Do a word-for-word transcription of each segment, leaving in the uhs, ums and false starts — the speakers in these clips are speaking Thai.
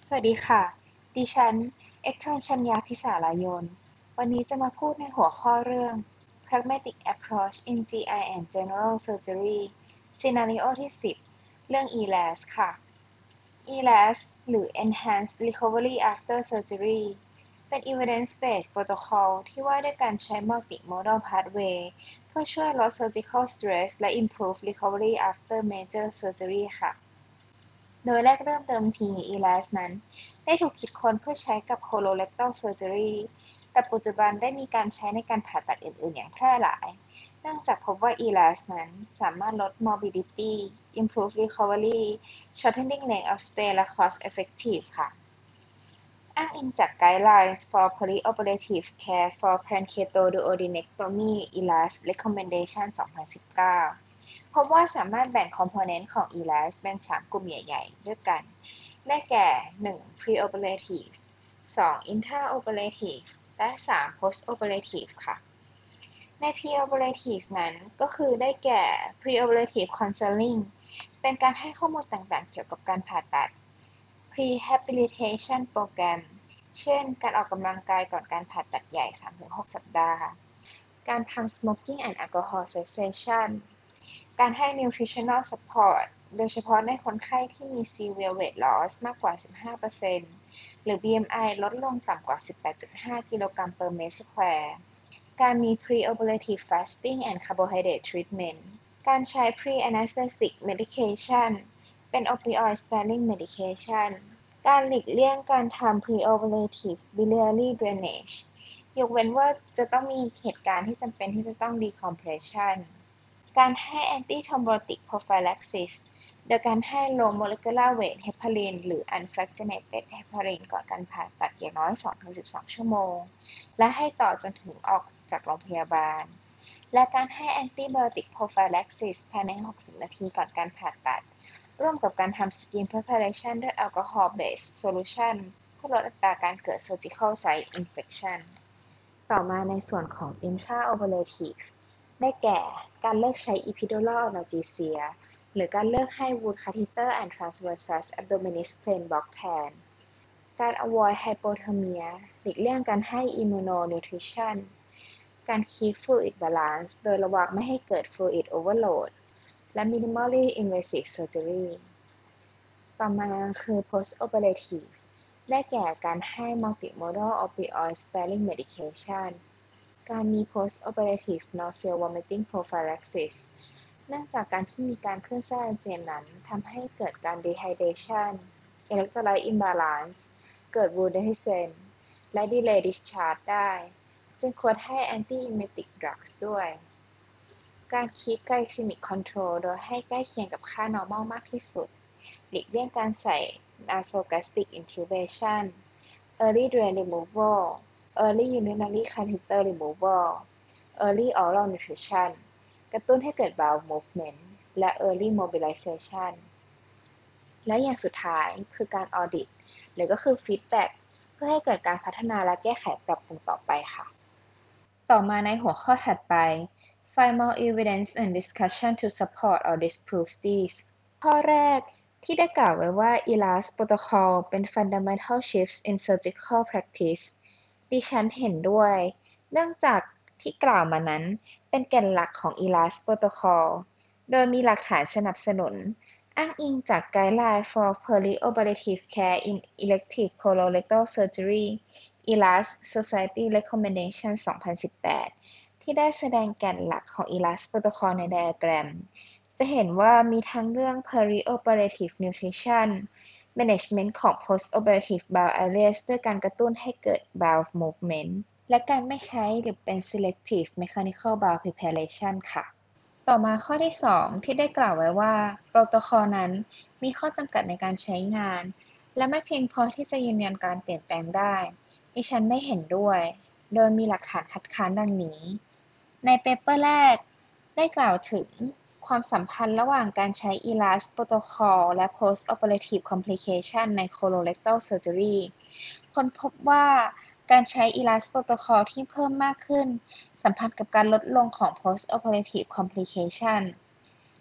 สวัสดีค่ะ ดิฉัน เอก ชัญญา พิสารายน วันนี้จะมาพูดในหัวข้อเรื่อง Pragmatic Approach in จี ไอ and General Surgery Scenario ที่ สิบ เรื่อง อี แลส ค่ะ อี แลส หรือ Enhanced Recovery After Surgery เป็น Evidence-based protocol ที่ว่าด้วยการใช้ Multimodal Pathway เพื่อช่วยลด Surgical Stress และ Improve Recovery After Major Surgery ค่ะ โดยแรกเริ่มเดิมที อี แลส นั้นได้ถูกคิดค้นเพื่อใช้กับ Colorectal Surgery แต่ปัจจุบันได้มีการใช้ในการผ่าตัดอื่นๆอย่างแพร่หลาย เนื่องจากพบว่า อี แลส นั้นสามารถลด Morbidity, Improve Recovery, Shortening Length of Stay และ Cost Effective ค่ะ อ้างอิงจาก Guidelines for Perioperative Care for Pancreatoduodenectomy อี แลส Recommendation สองพันสิบเก้า พบว่าสามารถแบ่งคอมโพเนนต์ของ อี แลส เป็น สาม กลุ่มใหญ่ๆ ด้วยกัน ได้แก่ หนึ่ง Preoperative สอง Intraoperative และ สาม Postoperative ค่ะ ใน Preoperative นั้นก็คือได้แก่ Preoperative Counseling เป็นการให้ข้อมูลต่างๆ เกี่ยวกับการผ่าตัด Rehabilitation Program เช่น การออกกำลังกายก่อนการผ่าตัดใหญ่ สามถึงหก สัปดาห์ การทำ Smoking and Alcohol Cessation การให้ Nutritional Support โดยเฉพาะในคนไข้ที่มี Severe Weight Loss มากกว่า สิบห้าเปอร์เซ็นต์ หรือ บี เอ็ม ไอ ลดลงต่ำกว่า สิบแปดจุดห้า กิโลกรัม per meter square การมี Preoperative Fasting and Carbohydrate Treatment การใช้ Pre-anesthetic Medication เป็น Opioid Sparing Medication การหลีกเลี่ยงการทำ Preoperative Biliary Drainage ยกเว้นว่าจะต้องมีเหตุการณ์ที่จำเป็นที่จะต้อง Decompression การให้ Antithrombotic Prophylaxis โดยการให้ Low Molecular Weight Heparin หรือ Unfractionated Heparin ก่อนการผ่าตัดอย่างน้อย สองถึงสิบสอง ชั่วโมง และให้ต่อจนถึงออกจากโรงพยาบาล และการให้ Antibiotic Prophylaxis ภายใน หกสิบ นาทีก่อนการผ่าตัด ร่วมกับการทำ Skin Preparation ด้วย Alcohol-based Solution เพื่อลดอัตราการเกิด Surgical Site Infection ต่อมาในส่วนของ Intraoperative ได้แก่ การเลิกใช้ Epidural Analgesia หรือการเลิกให้ Wound Catheter and Transversus Abdominis Plain Block แทน การ Avoid Hypothermia หลีกเลี่ยงการให้ Immunonutrition การ Keep Fluid Balance โดยระวังไม่ให้เกิด Fluid Overload และ Minimally Invasive Surgery ต่อมาคือ Postoperative ได้แก่การให้ Multimodal Opioid Sparing Medication การมี Postoperative Nausea Vomiting Prophylaxis เนื่องจากการที่มีการขึ้นไส้อาเจียนนั้นทำให้เกิดการ Dehydration Electrolyte Imbalance เกิด Wound Dehiscence และ Delay Discharge ได้ จึงควรให้ Anti-emetic Drugs ด้วย การ Keep Glycemic Control โดยให้ใกล้เคียงกับค่า normal มากที่สุด หลีกเลี่ยงการใส่ Nasogastric Intubation Early Drain Removal Early Urinary Catheter Removal Early Oral Nutrition กระตุ้นให้เกิด bowel movement และ Early Mobilization และอย่างสุดท้ายคือการ Audit หรือก็คือ Feedback เพื่อให้เกิดการพัฒนาและแก้ไขปรับปรุงต่อไปค่ะ ต่อมาในหัวข้อถัดไป Find more evidence and discussion to support or disprove these ข้อแรกที่ได้กล่าวไว้ว่า อี แลส Protocol เป็น fundamental shifts in surgical practice ดิฉันเห็นด้วย เนื่องจากที่กล่าวมานั้นเป็นแก่นหลักของ อี แลส Protocol โดยมีหลักฐานสนับสนุนอ้างอิงจาก Guideline for Perioperative Care in Elective Colorectal Surgery อี แลส Society Recommendation สองพันสิบแปด ที่ได้แสดงแก่นหลักของ อี แลส Protocol ในไดอะแกรม จะเห็นว่ามีทั้งเรื่อง Perioperative Nutrition Management ของ Postoperative bowel areas ด้วยการกระตุ้นให้เกิด bowel movement และการไม่ใช้หรือเป็น Selective Mechanical bowel preparation ค่ะ ต่อมาข้อที่ สอง ที่ได้กล่าวไว้ว่า โปรโตคอลนั้นมีข้อจำกัดในการใช้งาน และไม่เพียงพอที่จะยืนยันการเปลี่ยนแปลงได้ ดิฉันไม่เห็นด้วย โดยมีหลักฐานคัดค้านดังนี้ ในเปเปอร์แรกได้กล่าวถึงความสัมพันธ์ระหว่างการใช้ อี แลส Protocol และ Postoperative Complication ใน Colorectal Surgery ค้นพบว่าการใช้ อี แลส Protocol ที่เพิ่มมากขึ้นสัมพันธ์กับการลดลงของ Postoperative Complication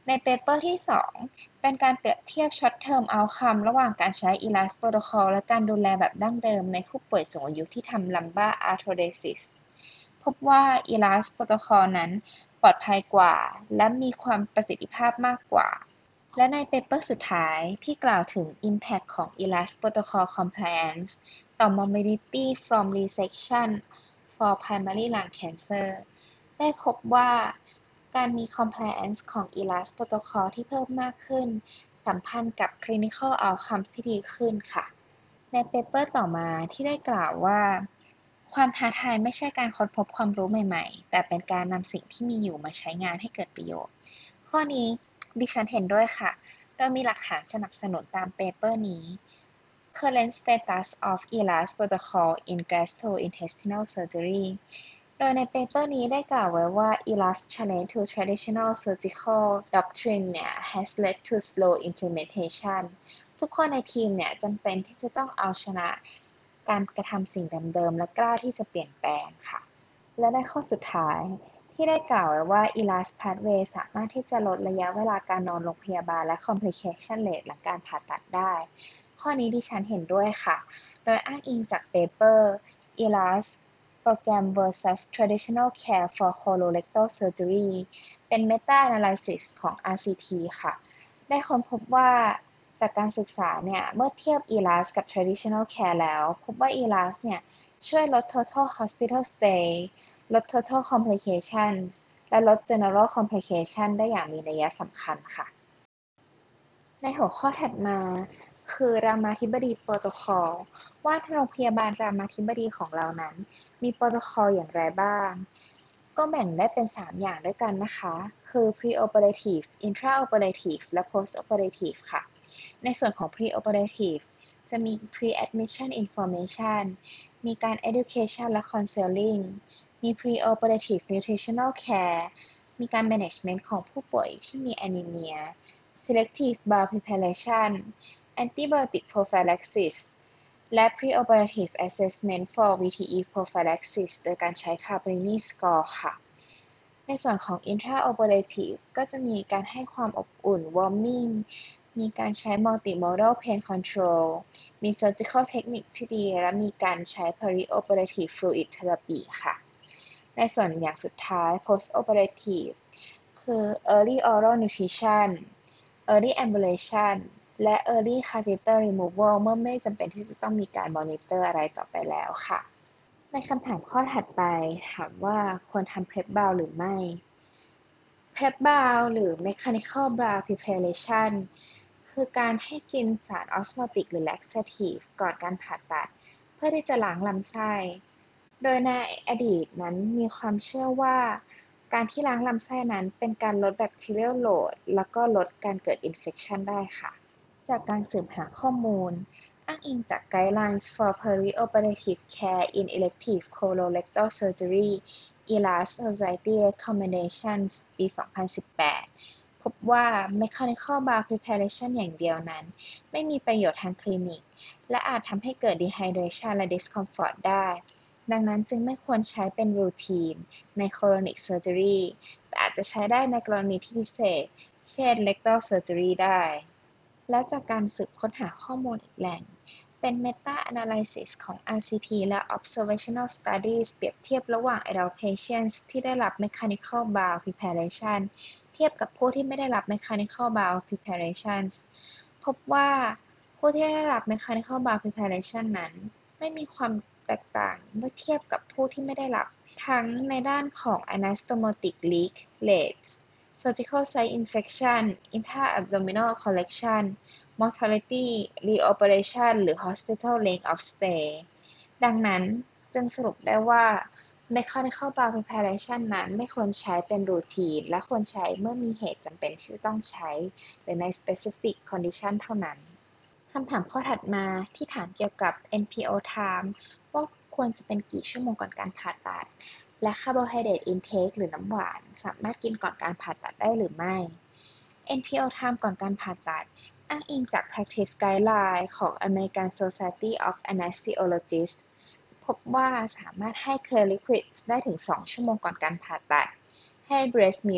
ในเปเปอร์ที่สองเป็นการเปรียบเทียบ Short Term Outcome ระหว่างการใช้ อี แอล เอ เอส Protocol และการดูแลแบบดั้งเดิมในผู้ป่วยสูงอายุที่ทำ Lumbar Arthrodesis พบว่า อี แอล เอ เอส Protocol นั้นปลอดภัยกว่าและมีความประสิทธิภาพมากกว่าและในเปเปอร์สุดท้ายที่กล่าวถึง Impact ของ อี แอล เอ เอส Protocol Compliance ต่อ Morbidity from Resection for Primary Lung Cancer ได้พบว่าการมี compliance ของ อี แอล เอ เอส Protocol ที่เพิ่มมากขึ้นสัมพันธ์กับ clinical outcomes ที่ดีขึ้นค่ะในเปเปอร์ต่อมาที่ได้กล่าวว่าความท้าทายไม่ใช่การค้นพบความรู้ใหม่ๆแต่เป็นการนำสิ่งที่มีอยู่มาใช้งานให้เกิดประโยชน์ข้อนี้ดิฉันเห็นด้วยค่ะโดยมีหลักฐานสนับสนุนตามเปเปอร์นี้ Current Status of อี แอล เอ เอส Protocol in Gastrointestinal Surgery โดยในเปเปอร์นี้ได้กล่าวไว้ว่า อี แอล เอ เอส challenge to traditional surgical doctrine เนี่ย has led to slow implementation ทุกคนในทีมเนี่ยจำเป็นที่จะต้องเอาชนะการกระทำสิ่งเดิมๆและกล้าที่จะเปลี่ยนแปลงค่ะและในข้อสุดท้ายที่ได้กล่าวไว้ว่า อี แอล เอ เอส Pathway สามารถที่จะลดระยะเวลาการนอนโรงพยาบาลและ complication rate หลังการผ่าตัดได้ข้อนี้ดิฉันเห็นด้วยค่ะโดยอ้างอิงจากเปเปอร์ อี แอล เอ เอส Program versus Traditional Care for Colorectal Surgery เป็น Meta Analysis ของ อาร์ ซี ที ค่ะได้ค้นพบว่าจากการศึกษาเนี่ยเมื่อเทียบ อี แอล เอ เอส กับ Traditional Care แล้วพบว่า อี แอล เอ เอส เนี่ยช่วยลด Total Hospital Stay ลด Total Complications และลด General Complication ได้อย่างมีนัยสำคัญค่ะในหัวข้อถัดมาคือรามาธิบดีโปรโตคอลว่าโรงพยาบาลรามาธิบดีของเรานั้นมีโปรโตคอลอย่างไรบ้างก็แบ่งได้เป็นสามอย่างด้วยกันนะคะคือ Preoperative, Intraoperative และ Postoperative ค่ะในส่วนของ Preoperative จะมี Pre-admission information มีการ Education และ Counseling มี Preoperative Nutritional Care มีการ Management ของผู้ป่วยที่มี Anemia Selective Bowel Preparation Antibiotic Prophylaxis และ Preoperative Assessment for วี ที อี Prophylaxis โดยการใช้ Cabrini Score ค่ะในส่วนของ Intraoperative ก็จะมีการให้ความอบอุ่น Warming มีการใช้ Multimodal Pain Control มี Surgical Technique ที่ดีและมีการใช้ Perioperative Fluid Therapy ค่ะในส่วนอย่างสุดท้าย Postoperative คือ Early Oral Nutrition Early Ambulation และ Early Catheter Removal เมื่อไม่จำเป็นที่จะต้องมีการมอนิเตอร์อะไรต่อไปแล้วค่ะในคำถามข้อถัดไปถามว่าควรทำ Prep Bowel หรือไม่ Prep Bowel หรือ Mechanical Bowel Preparation คือการให้กินสารออสโมติกหรือ laxative ก่อนการผ่าตัดเพื่อที่จะล้างลำไส้โดยในอดีตนั้นมีความเชื่อว่าการที่ล้างลำไส้นั้นเป็นการลด bacterial load แล้วก็ลดการเกิด infection ได้ค่ะจากการสืบหาข้อมูลอ้างอิงจาก Guidelines for Perioperative Care in Elective Colorectal Surgery อี แอล เอ เอส Society Recommendations ปี สองพันสิบแปด พบว่า Mechanical Bowel Preparation อย่างเดียวนั้นไม่มีประโยชน์ทางคลินิกและอาจทำให้เกิด Dehydration และ Discomfort ได้ดังนั้นจึงไม่ควรใช้เป็นรูทีนใน Colonic Surgery แต่อาจจะใช้ได้ในกรณีที่พิเศษเช่น Rectal Surgery ได้และจากการสืบค้นหาข้อมูลอีกแหล่งเป็น Meta Analysis ของ อาร์ ซี ที และ Observational Studies เปรียบเทียบระหว่าง Adult Patients ที่ได้รับ Mechanical Bowel Preparation เทียบกับผู้ที่ไม่ได้รับ Mechanical Bowel Preparation พบว่าผู้ที่ได้รับ Mechanical Bowel Preparation นั้นไม่มีความแตกต่างเมื่อเทียบกับผู้ที่ไม่ได้รับทั้งในด้านของ Anastomotic Leak Rates Surgical Site Infection Intra-abdominal Collection Mortality Reoperation หรือ Hospital Length of Stay ดังนั้นจึงสรุปได้ว่า Mechanical Bowel Preparation นั้นไม่ควรใช้เป็นรูทีนและควรใช้เมื่อมีเหตุจำเป็นที่จะต้องใช้หรือใน Specific Condition เท่านั้นคำถามข้อถัดมาที่ถามเกี่ยวกับ เอ็น พี โอ Time ว่าควรจะเป็นกี่ชั่วโมงก่อนการผ่าตัดและ Carbohydrate Intake หรือน้ำหวานสามารถกินก่อนการผ่าตัดได้หรือไม่ เอ็น พี โอ Time ก่อนการผ่าตัดอ้างอิงจาก Practice Guideline ของ American Society of Anesthesiologists พบว่าสามารถให้ Clear Liquids ได้ถึงสองชั่วโมงก่อนการผ่าตัดให้ Breast Milk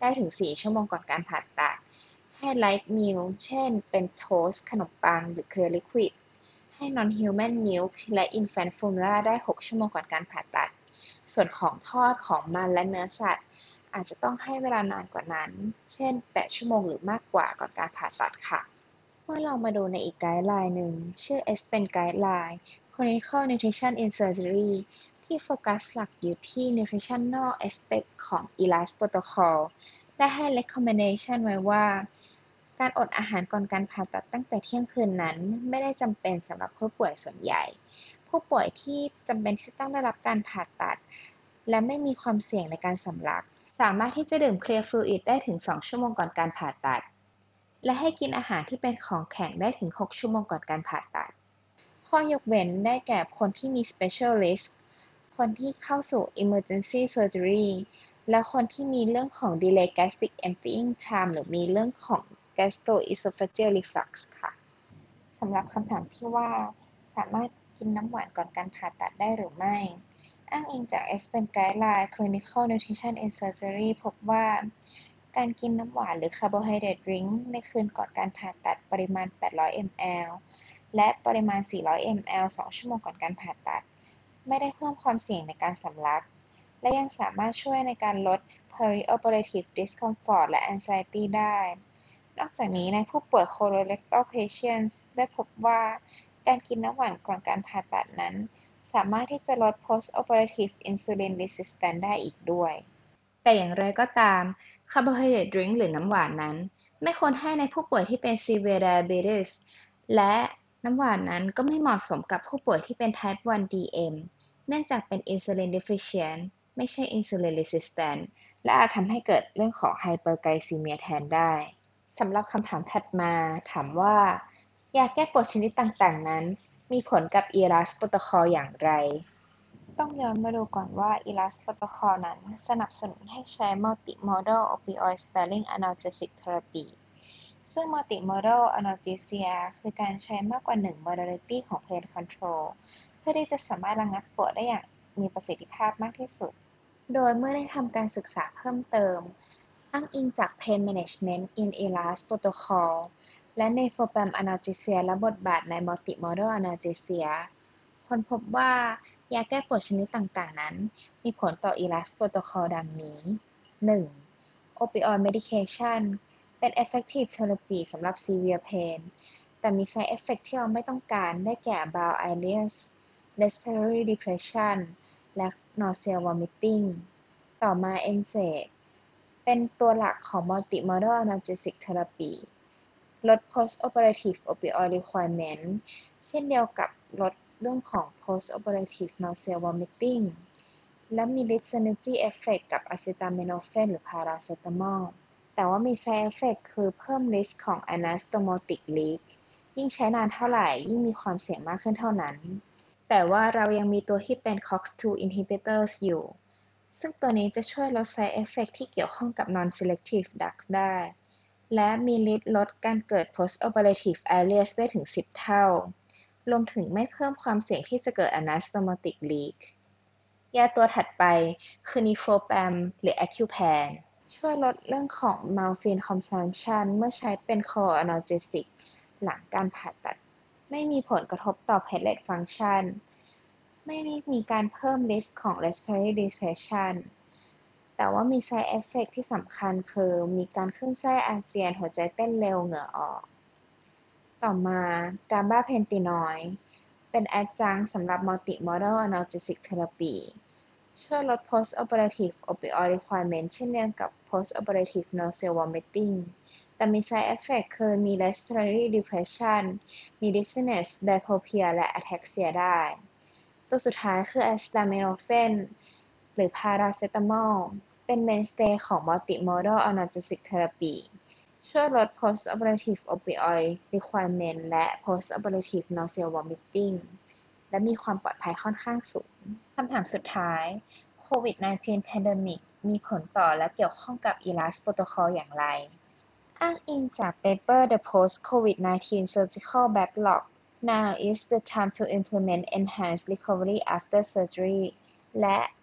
ได้ถึงสี่ชั่วโมงก่อนการผ่าตัดให้ light meal เช่นเป็นโทสต์ขนมปังหรือ clear liquid ให้ non-human milk และ infant formula ได้หกชั่วโมงก่อนการผ่าตัดส่วนของทอดของมันและเนื้อสัตว์อาจจะต้องให้เวลานานกว่านั้นเช่นแปดชั่วโมงหรือมากกว่าก่อนการผ่าตัดค่ะเมื่อเรามาดูในอีกไกด์ไลน์หนึ่งชื่อ เอส พี อี เอ็น Guideline Clinical Nutrition in Surgery ที่โฟกัสหลักอยู่ที่ nutritional aspect ของ อี แอล เอส protocol ได้ให้ recommendation ไว้ว่าการอดอาหารก่อนการผ่าตัดตั้งแต่เที่ยงคืนนั้นไม่ได้จำเป็นสำหรับผู้ป่วยส่วนใหญ่ผู้ป่วยที่จำเป็นที่ต้องได้รับการผ่าตัดและไม่มีความเสี่ยงในการสำลักสามารถที่จะดื่ม Clear Fluid ได้ถึงสองชั่วโมงก่อนการผ่าตัดและให้กินอาหารที่เป็นของแข็งได้ถึงหกชั่วโมงก่อนการผ่าตัดข้อยกเว้นได้แก่คนที่มี Special Risk คนที่เข้าสู่ Emergency Surgery และคนที่มีเรื่องของ Delayed Gastric Emptying Time หรือมีเรื่องของ Gastroesophageal Reflux ค่ะสำหรับคำถามที่ว่าสามารถกินน้ำหวานก่อนการผ่าตัดได้หรือไม่อ้างอิงจาก เอส พี อี เอ็น Guideline Clinical Nutrition in Surgery พบว่าการกินน้ำหวานหรือ Carbohydrate Drink ในคืนก่อนการผ่าตัดปริมาณแปดร้อยมิลลิลิตรและปริมาณสี่ร้อยมิลลิลิตรสองชั่วโมงก่อนการผ่าตัดไม่ได้เพิ่มความเสี่ยงในการสำลักและยังสามารถช่วยในการลด perioperative discomfort และ anxiety ได้นอกจากนี้ในผู้ป่วย colorectal patients ได้พบว่าการกินน้ำหวานก่อนการผ่าตัดนั้นสามารถที่จะลด postoperative insulin resistance ได้อีกด้วยแต่อย่างไรก็ตาม carbohydrate drink หรือน้ำหวานนั้นไม่ควรให้ในผู้ป่วยที่เป็น severe diabetes และน้ำหวานนั้นก็ไม่เหมาะสมกับผู้ป่วยที่เป็น type วัน ดี เอ็ม เนื่องจากเป็น insulin deficient ไม่ใช่ insulin resistant และอาจทำให้เกิดเรื่องของ hyperglycemia แทนได้สำหรับคำถามถัดมาถามว่ายาแก้ปวดชนิดต่างๆนั้นมีผลกับ อี แอล เอส protocol อย่างไรต้องย้อนมาดูก่อนว่า อี แอล เอส protocol นั้นสนับสนุนให้ใช้ multimodal opioid sparing analgesic therapy ซึ่ง multimodal analgesia คือการใช้มากกว่าหนึ่ง modality ของ pain control เพื่อที่จะสามารถระงับปวดได้อย่างมีประสิทธิภาพมากที่สุดโดยเมื่อได้ทำการศึกษาเพิ่มเติมอ้างอิงจาก Pain Management in อี แอล เอส Protocol และ Nefopam Analgesia และบทบาทใน Multimodal Analgesia ค้นพบว่ายาแก้ปวดชนิดต่างๆนั้นมีผลต่อ อี แอล เอส Protocol ดังนี้ หนึ่ง Opioid Medication เป็น effective therapy สำหรับ severe pain แต่มี side effect ที่เราไม่ต้องการได้แก่ bowel ileus respiratory depression และ nausea vomiting ต่อมา เอ็น เซด เป็นตัวหลักของ multimodal analgesic therapy ลด postoperative opioid requirement เช่นเดียวกับลดเรื่องของ postoperative nausea vomiting และมีฤทธิ์ synergy effect กับ acetaminophen หรือ paracetamol แต่ว่ามี side effect คือเพิ่ม risk ของ anastomotic leak ยิ่งใช้นานเท่าไหร่ยิ่งมีความเสี่ยงมากขึ้นเท่านั้นแต่ว่าเรายังมีตัวที่เป็น ซี โอ เอ็กซ์ ทู inhibitors อยู่ซึ่งตัวนี้จะช่วยลด side effect ที่เกี่ยวข้องกับ non-selective drugs ได้และมีฤทธิ์ลดการเกิด postoperative ileus ได้ถึงสิบเท่ารวมถึงไม่เพิ่มความเสี่ยงที่จะเกิด anastomotic leak ยาตัวถัดไปคือ Nefopam หรือ Accupan ช่วยลดเรื่องของ morphine consumption เมื่อใช้เป็น co-analgesic หลังการผ่าตัดไม่มีผลกระทบต่อ platelet function ไม่ได้มีการเพิ่ม risk ของ respiratory depression แต่ว่ามี side effect ที่สำคัญคือมีการคลื่นไส้อาเจียนหัวใจเต้นเร็วเหงื่อออกต่อมา Gabapentinoid เป็น adjunct สำหรับ multimodal analgesic therapy ช่วยลด postoperative opioid requirement เช่นเดียวกับ postoperative nausea vomiting แต่มี side effect คือมี respiratory depression มี dizziness diplopia และ ataxia ได้ตัวสุดท้ายคือ acetaminophen หรือ paracetamol เป็น mainstay ของ multimodal analgesic therapy ช่วยลด postoperative opioid requirement และ postoperative nausea vomiting และมีความปลอดภัยค่อนข้างสูงคำถามสุดท้ายโควิด สิบเก้า pandemic มีผลต่อและเกี่ยวข้องกับ อี แอล เอส protocol อย่างไรอ้างอิงจาก paper The Post-โควิด สิบเก้า Surgical Backlog Now is the time to implement enhanced recovery after surgery และ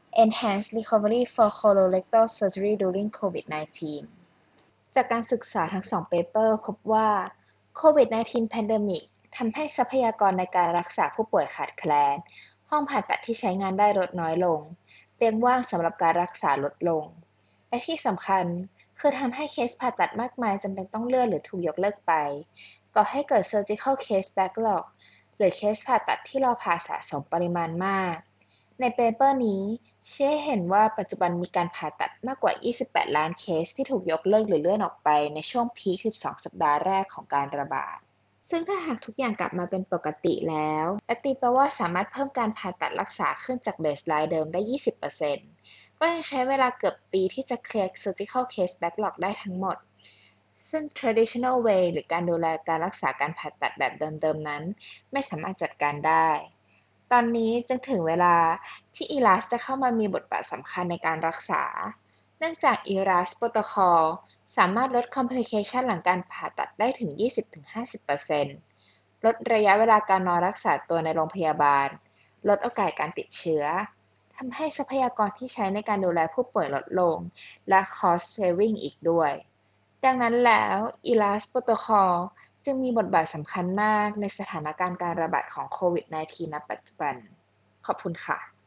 Enhanced Recovery for Colorectal Surgery During โควิด สิบเก้า จากการศึกษาทั้งสองเปเปอร์พบว่า โควิด สิบเก้า Pandemic ทำให้ทรัพยากรในการรักษาผู้ป่วยขาดแคลน ห้องผ่าตัดที่ใช้งานได้ลดน้อยลง เตียงว่างสำหรับการรักษาลดลง และที่สำคัญคือทำให้เคสผ่าตัดมากมายจำเป็นต้องเลื่อนหรือถูกยกเลิกไป ก่อให้เกิด Surgical Case Backlog หรือเคสผ่าตัดที่รอผ่าสะสมปริมาณมาก ในเปเปอร์นี้ชี้ให้เห็นว่าปัจจุบันมีการผ่าตัดมากกว่า ยี่สิบแปด ล้านเคสที่ถูกยกเลิกหรือเลื่อนออกไปในช่วงพีค สิบสอง สัปดาห์แรกของการระบาด ซึ่งถ้าหากทุกอย่างกลับมาเป็นปกติแล้วและตีแปลว่าสามารถเพิ่มการผ่าตัดรักษาขึ้นจากเบสไลน์เดิมได้ ยี่สิบเปอร์เซ็นต์ ก็ยังใช้เวลาเกือบปีที่จะเคลียร์ Surgical Case Backlog ได้ทั้งหมด ซึ่ง Traditional Way หรือการดูแลการรักษาการผ่าตัดแบบเดิมๆนั้นไม่สามารถจัดการได้ ตอนนี้จึงถึงเวลาที่ อี แอล เอ เอส จะเข้ามามีบทบาทสำคัญในการรักษา เนื่องจาก อี แอล เอ เอส Protocol สามารถลด Complication หลังการผ่าตัดได้ถึง ยี่สิบถึงห้าสิบเปอร์เซ็นต์ ลดระยะเวลาการนอนรักษาตัวในโรงพยาบาล ลดโอกาสการติดเชื้อ ทำให้ทรัพยากรที่ใช้ในการดูแลผู้ป่วยลดลง และ Cost Saving อีกด้วย ดังนั้นแล้ว อี แอล เอ เอส Protocol จึงมีบทบาทสำคัญมากในสถานการณ์การระบาดของโควิด สิบเก้า ณ ปัจจุบัน ขอบคุณค่ะ